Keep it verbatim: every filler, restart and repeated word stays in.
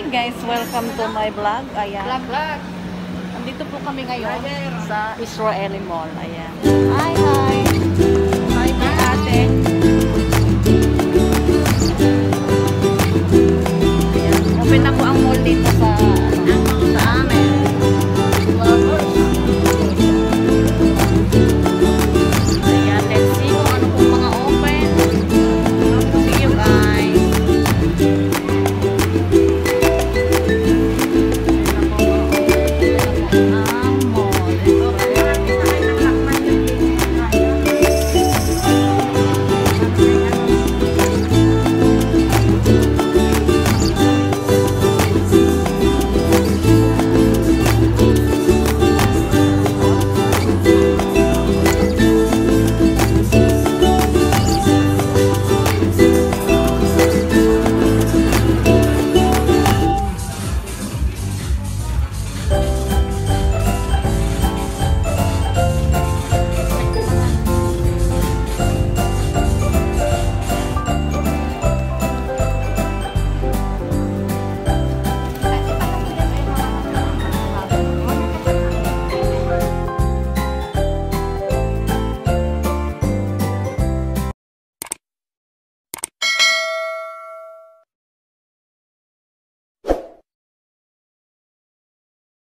guys, welcome to my vlog. Ayan. Vlog, vlog. Andito po kami ngayon sa Israeli Mall. Ayan. Hi, hi.